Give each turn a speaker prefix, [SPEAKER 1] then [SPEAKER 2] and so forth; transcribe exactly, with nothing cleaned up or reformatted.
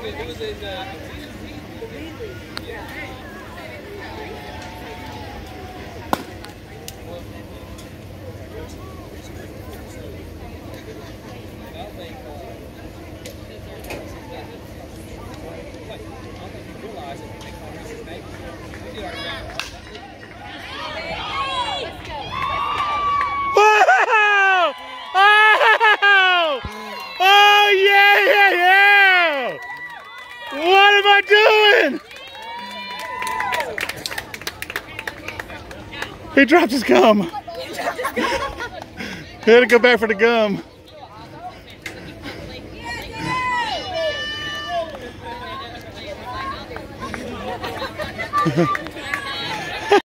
[SPEAKER 1] It was in, uh,
[SPEAKER 2] What am I doing? He dropped his gum. He had to go back for the gum.